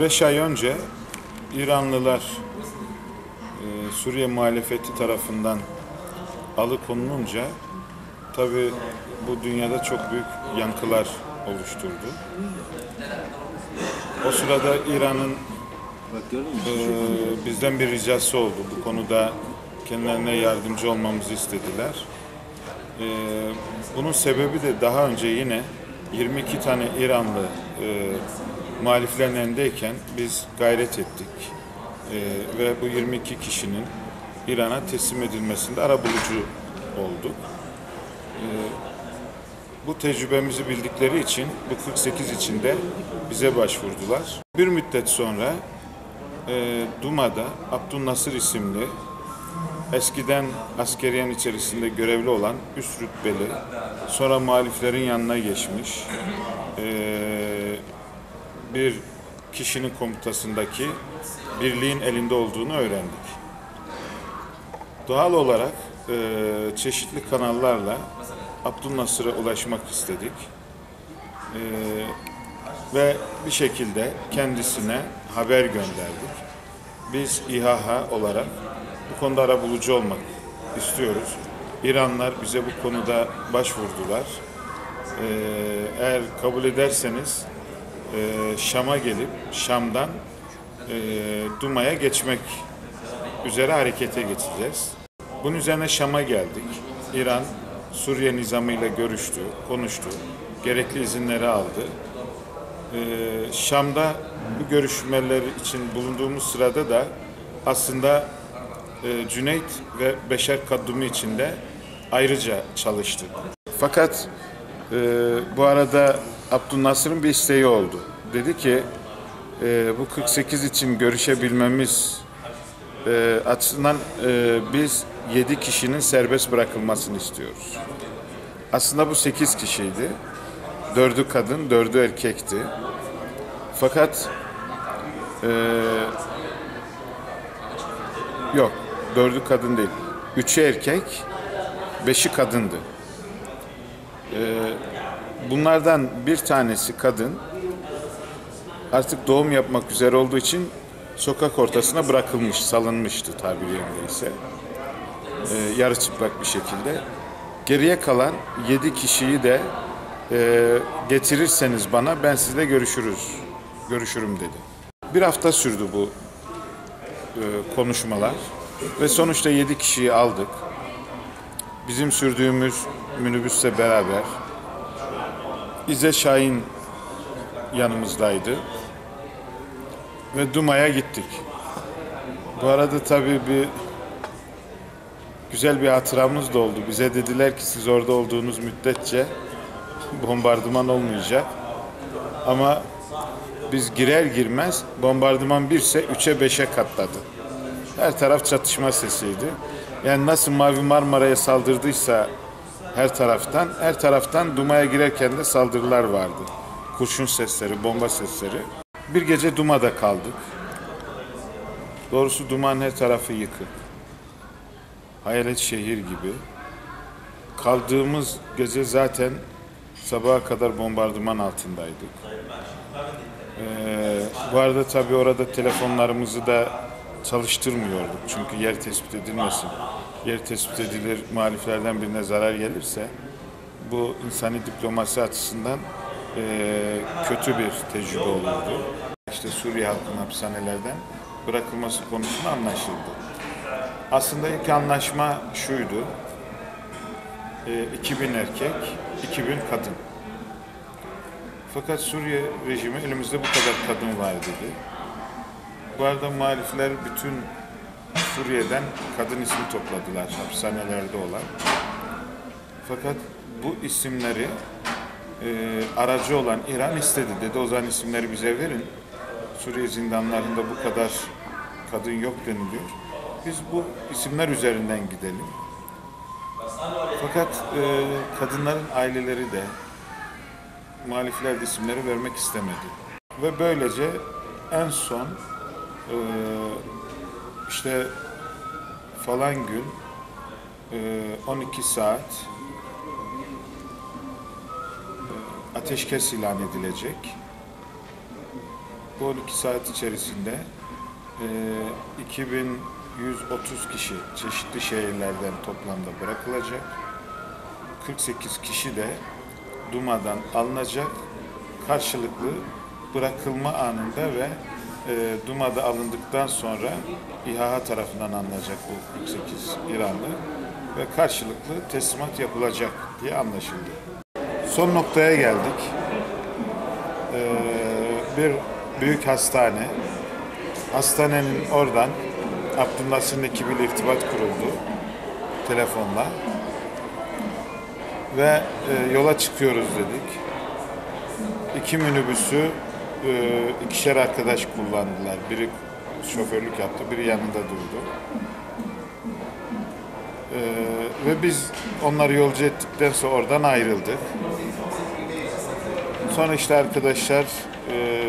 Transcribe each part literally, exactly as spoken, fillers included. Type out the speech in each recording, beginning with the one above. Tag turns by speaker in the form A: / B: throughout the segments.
A: Beş ay önce İranlılar e, Suriye muhalefeti tarafından alıkonulunca tabii bu dünyada çok büyük yankılar oluşturdu. O sırada İran'ın e, bizden bir ricası oldu. Bu konuda kendilerine yardımcı olmamızı istediler. E, bunun sebebi de daha önce yine yirmi iki tane İranlı e, muhaliflerin elindeyken biz gayret ettik. E, ve bu yirmi iki kişinin İran'a teslim edilmesinde arabulucu olduk. E, bu tecrübemizi bildikleri için bu kırk sekiz içinde bize başvurdular. Bir müddet sonra e, Duma'da Abdülnasır isimli eskiden askeriyen içerisinde görevli olan üst rütbeli, sonra muhaliflerin yanına geçmiş e, bir kişinin komutasındaki birliğin elinde olduğunu öğrendik. Doğal olarak e, çeşitli kanallarla Abdülnasır'a ulaşmak istedik. E, ve bir şekilde kendisine haber gönderdik. Biz İHA olarak bu konuda arabulucu olmak istiyoruz. İranlılar bize bu konuda başvurdular. E, eğer kabul ederseniz e, Şam'a gelip Şam'dan e, Duma'ya geçmek üzere harekete geçeceğiz. Bunun üzerine Şam'a geldik. İran, Suriye nizamıyla görüştü, konuştu. Gerekli izinleri aldı. Ee, Şam'da bu görüşmeler için bulunduğumuz sırada da aslında e, Cüneyt ve Beşer Kadumi için de ayrıca çalıştık. Fakat e, bu arada Abdülnasır'ın bir isteği oldu. Dedi ki e, bu kırk sekiz için görüşebilmemiz e, açısından e, biz yedi kişinin serbest bırakılmasını istiyoruz. Aslında bu sekiz kişiydi. Dördü kadın, dördü erkekti. Fakat e, yok, dördü kadın değil. Üçü erkek, beşi kadındı. E, bunlardan bir tanesi kadın. Artık doğum yapmak üzere olduğu için sokak ortasına bırakılmış, salınmıştı tabiri yerindeyse. E, yarı çıplak bir şekilde. Geriye kalan yedi kişiyi de e, getirirseniz bana ben sizle görüşürüz, görüşürüm dedi. Bir hafta sürdü bu e, konuşmalar ve sonuçta yedi kişiyi aldık. Bizim sürdüğümüz minibüsle beraber İzzet Şahin yanımızdaydı ve Duma'ya gittik. Bu arada tabii bir güzel bir hatıramız da oldu. Bize dediler ki siz orada olduğunuz müddetçe bombardıman olmayacak. Ama biz girer girmez bombardıman birse üçe beşe katladı. Her taraf çatışma sesiydi. Yani nasıl Mavi Marmara'ya saldırdıysa her taraftan, her taraftan Duma'ya girerken de saldırılar vardı. Kurşun sesleri, bomba sesleri. Bir gece Duma'da kaldık. Doğrusu Duma'nın her tarafı yıkık. Hayalet şehir gibi. Kaldığımız gece zaten sabaha kadar bombardıman altındaydık. Ee, bu arada tabii orada telefonlarımızı da çalıştırmıyorduk. Çünkü yer tespit edilmesin. Yer tespit edilir, muhaliflerden birine zarar gelirse bu insani diplomasi açısından e, kötü bir tecrübe olurdu. İşte Suriye halkının hapishanelerden bırakılması konusunda anlaşıldı. Aslında ilk anlaşma şuydu. E, iki bin erkek, iki bin kadın. Fakat Suriye rejimi elimizde bu kadar kadın var dedi. Bu arada muhalifler bütün Suriye'den kadın ismi topladılar hapishanelerde olan. Fakat bu isimleri e, aracı olan İran istedi. Dedi o zaman isimleri bize verin. Suriye zindanlarında bu kadar kadın yok deniliyor. Biz bu isimler üzerinden gidelim. Fakat e, kadınların aileleri de muhalifler de isimleri vermek istemedi. Ve böylece en son e, işte falan gün e, on iki saat e, ateşkes ilan edilecek. bu on iki saat içerisinde e, iki bin yüz otuz kişi çeşitli şehirlerden toplamda bırakılacak. kırk sekiz kişi de Duma'dan alınacak. Karşılıklı bırakılma anında ve e, Duma'da alındıktan sonra İHA tarafından alınacak bu kırk sekiz İranlı ve karşılıklı teslimat yapılacak diye anlaşıldı. Son noktaya geldik. Ee, bir büyük hastane. Hastanenin oradan Abdülnasır'ın ekibiyle irtibat kuruldu telefonla ve e, yola çıkıyoruz dedik. İki minibüsü e, ikişer arkadaş kullandılar. Biri şoförlük yaptı, biri yanında durdu. E, ve biz onları yolcu ettikten sonra oradan ayrıldık. Sonra işte arkadaşlar e,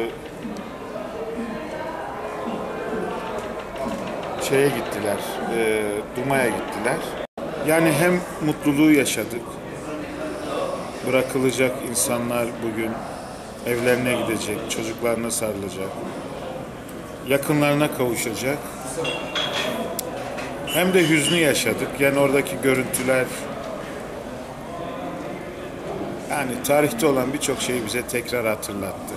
A: şeye gittiler, e, Duma'ya gittiler. Yani hem mutluluğu yaşadık, bırakılacak insanlar bugün evlerine gidecek, çocuklarına sarılacak, yakınlarına kavuşacak. Hem de hüznü yaşadık. Yani oradaki görüntüler, yani tarihte olan birçok şeyi bize tekrar hatırlattı.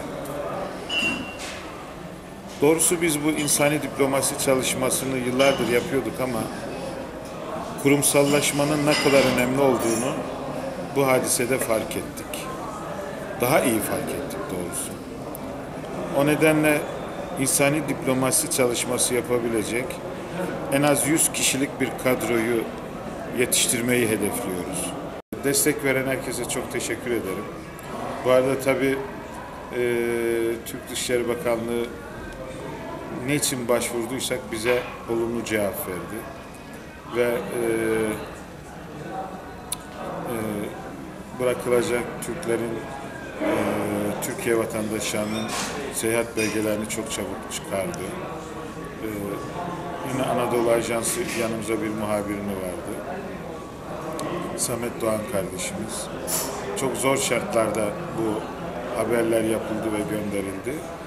A: Doğrusu biz bu insani diplomasi çalışmasını yıllardır yapıyorduk ama kurumsallaşmanın ne kadar önemli olduğunu bu hadisede fark ettik. Daha iyi fark ettik doğrusu. O nedenle insani diplomasi çalışması yapabilecek en az yüz kişilik bir kadroyu yetiştirmeyi hedefliyoruz. Destek veren herkese çok teşekkür ederim. Bu arada tabii e, Türk Dışişleri Bakanlığı ne için başvurduysak bize olumlu cevap verdi. Ve e, e, bırakılacak Türklerin e, Türkiye vatandaşlarının seyahat belgelerini çok çabuk çıkardı. E, yine Anadolu Ajansı yanımıza bir muhabirini verdi. Samet Doğan kardeşimiz. Çok zor şartlarda bu haberler yapıldı ve gönderildi.